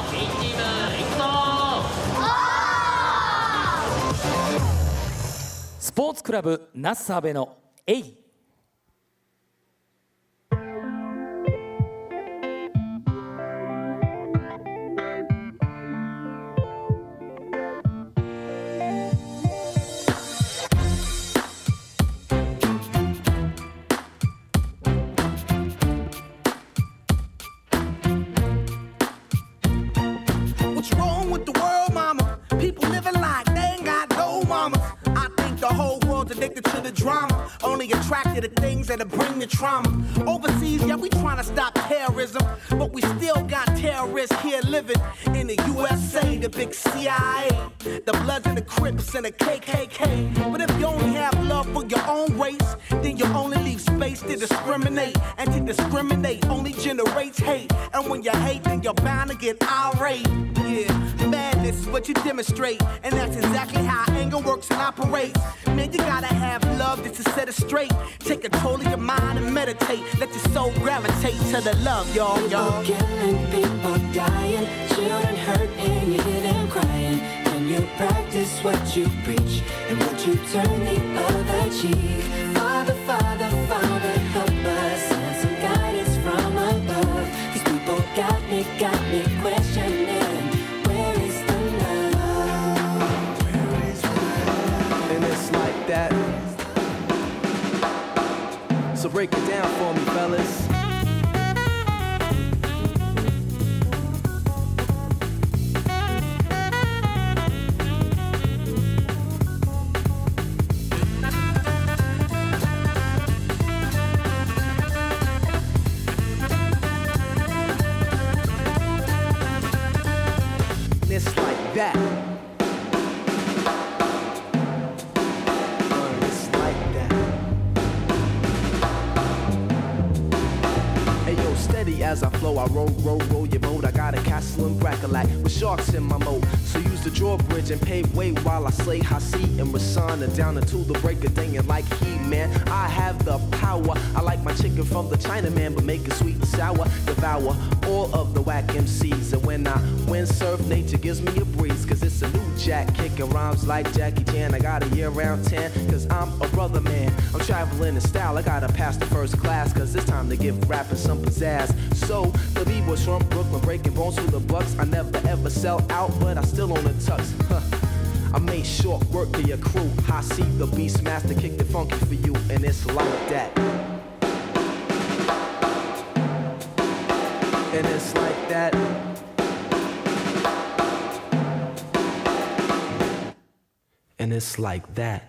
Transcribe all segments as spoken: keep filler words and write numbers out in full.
A チーム行くぞスポーツクラブ那須阿部のエイ。 Addicted to the drama, only attracted to things that'll bring the trauma. Overseas, yeah, we trying to stop terrorism, but we still got terrorists here living in the U S A, the big C I A, the Bloods and the Crips and the K K K. But if you only have love for your own race, then you only leave space to discriminate, and to discriminate only generates hate. And when you hate, then you're bound to get irate. Yeah, madness is what you demonstrate, and that's exactly how anger works and operates. Man, you gotta have love just to set it straight. Take control of your mind and meditate. Let your soul gravitate to the love, y'all, y'all. People killing, people dying, children hurt and you hear them crying. When you practice what you preach, and would you turn the other cheek? Father, Father, Father, help us, send some guidance from above. These people got me, got me questioning, where is the love? Where is the love? And it's like that. So break it down for me, fellas. It's like that. As I flow, I roll, roll, roll your boat. I got a castle in Brackalack with sharks in my moat. So use the drawbridge and pave way while I slay Hasi and Rasana down until the break of day. And like he, man, I have the power. I like my chicken from the Chinaman, but make it sweet and sour. Devour all of the whack M Cs. And when I windsurf, nature gives me a breeze. Cause it's a new jack, kicking rhymes like Jackie Chan. I got a year round ten, cause I'm a brother man. I'm traveling in style, I gotta pass the first class. Cause it's time to give rapping some pizzazz. So, the B-boys from Brooklyn, breaking bones for the bucks. I never ever sell out, but I still own a tux. Huh. I made short work of your crew. I see the beast master kick the funky for you, and it's like that. And it's like that. And it's like that.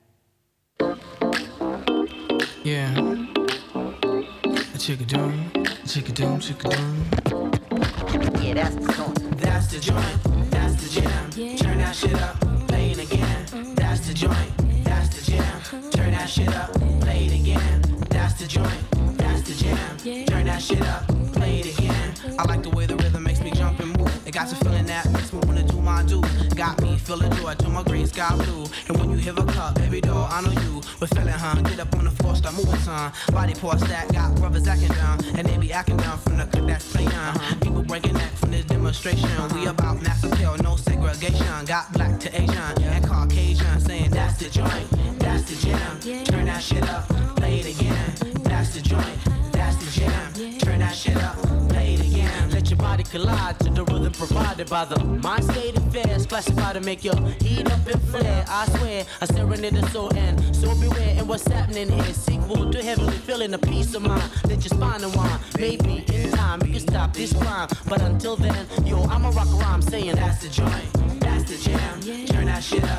Yeah. Chickadoom, chickadoom, chickadoom. Yeah, that's the song. That's the joint, that's the jam. Yeah. Turn that shit up, play it again. That's the joint, that's the jam. Turn that shit up, play it again. That's the joint, that's the jam. Turn that shit up, play it again. I like the way the rhythm makes me jump and move. It got you feeling that makes me wanna do my do. Got me feeling joy to my green sky blue. And when you hear a cup, baby doll, I know you. We're feeling, huh? Get up on the floor, start moving, son. Body pour stack, got brothers acting down. And they be acting down from the cut that's playing. Uh-huh. People breaking neck from this demonstration. Uh-huh. We about mass appeal, no segregation. Got black to Asian and Caucasian. Saying that's the joint, that's the jam. Turn that shit up, play it again. That's the joint, that's the jam. Turn that shit up, play it again. Let your body collide to the rhythm provided by the mind state affairs. Classified to make your heat up and flare. I swear, a serenade is so end. So beware, and what's happening here? Sequel to heavenly feeling a peace of mind. Let your spine unwind. Maybe in time you can stop this crime. But until then, yo, I'ma rock a rhyme saying that's the joint, that's the jam. Turn that shit up.